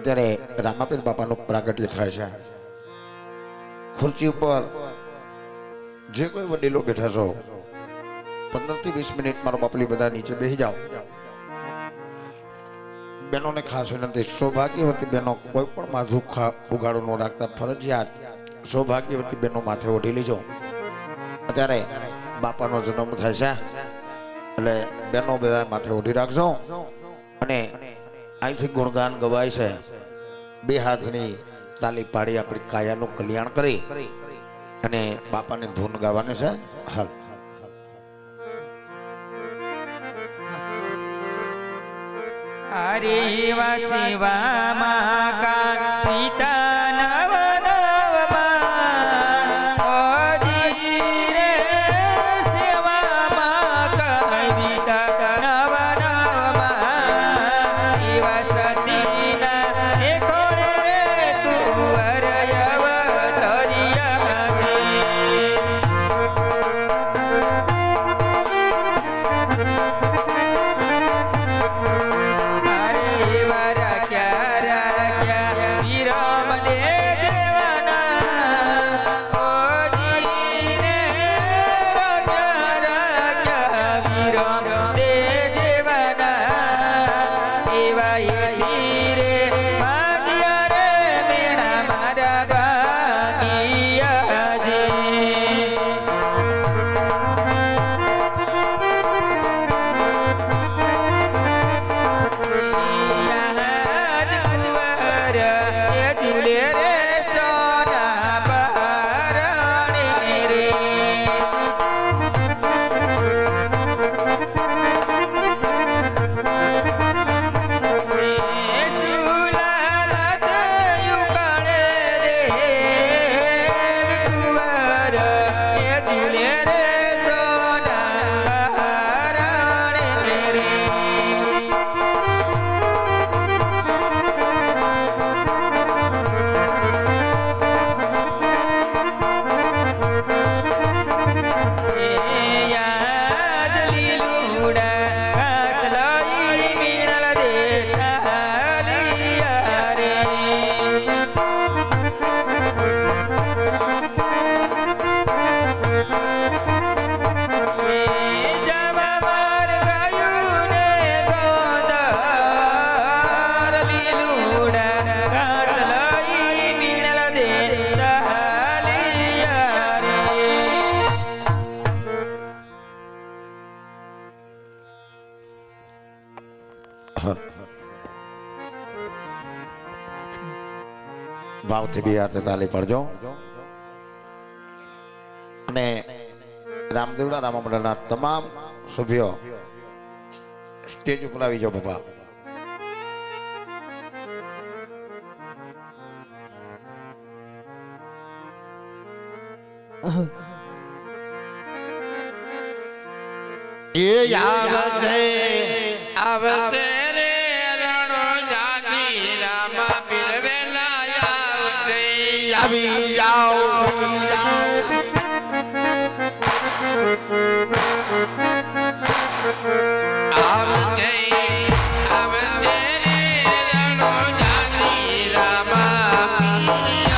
અત્યારે રામાપીર બાપાનું પ્રાગટ્ય થાય છે। ખુરચી ઉપર જે કોઈ વડીલો બેઠા છો 15 થી 20 મિનિટ મારો બાપલી બધા નીચે બેસી જાઓ। બહેનોને ખાસ વિનંતી, સૌભાગ્યવતી બહેનો કોઈ પણ માથું ઉગાડો ન રાખતા, ફરજિયાત સૌભાગ્યવતી બહેનો માથે ઓઢી લેજો। અત્યારે બાપાનો જન્મ થાય છે એટલે બહેનો બધા માથે ઓઢી રાખજો અને અહીંથી ગુણગાન ગવાય છે। બે હાથની તાલી પાડી આપણી કાયાનું કલ્યાણ કરી અને બાપાની ધૂન ગાવાની છે। હાલ હરે વાસીવા માકા પિતા નવ નવમાં ઓજી રે સેવા માકા પિતા નવ નવમાં એવા સચીના એ કોણ રે તું હરયવ તરિયા ભાવથી બે હાથે તાલી પડજો અને રામદેવડા રામા મંડળના તમામ સભ્યો સ્ટેજ ઉપર આવી જાઓ। બાપા એ આવતે આવતે રે રણો જાની રામા પીર વેલા આવતે આવી જાઓ આવતે આવતે રે રણો જાની રામા પીર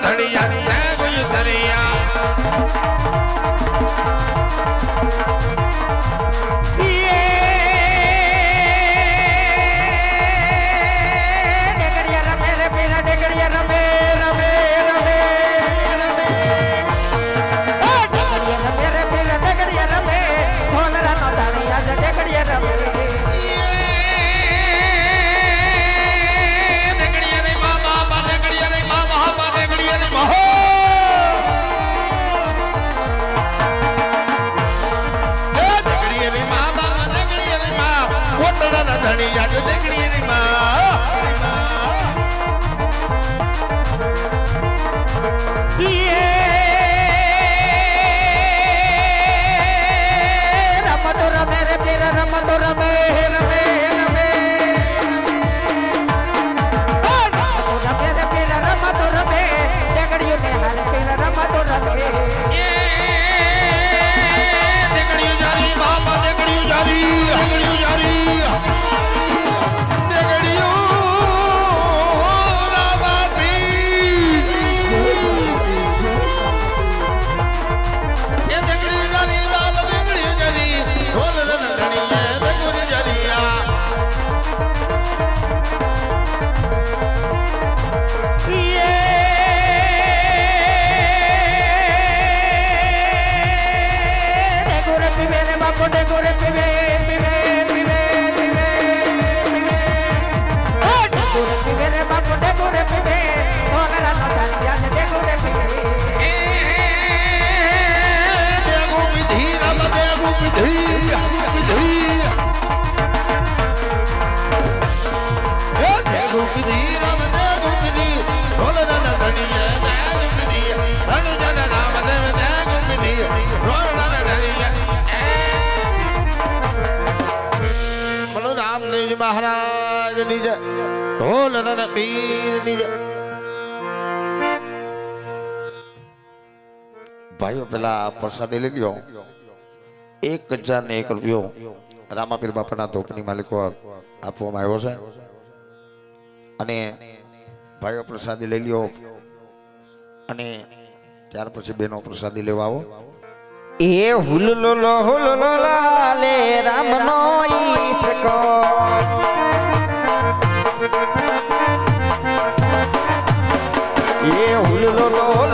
ધણિયા ને કોઈ ધરિયા ધણિયા જો દેખડી રી માં રમતો રમે રે પીર રમતો રમે રમે રમે રમે રે પીર રમતો રમે દેખડીઓ ને હાલ પીર રમતો રમે દેખડીઓ જારી બાપા દેખડીઓ જારી દેખડીઓ જારી મહારાજ ની જય ઢોલ રણબીર ની જય ભાઈઓ પેલા પ્રસાદી લઈ લ્યો 1001 રૂપિયો રામાપીર બાપાના ધોપની માલિકો આપવામાં આવ્યો છે અને ભાઈઓ પ્રસાદી લઈ લ્યો અને ત્યાર પછી બેનો પ્રસાદી લેવા આવો એ હુલલો લાલે રામનો ઈસકો એ હુલલો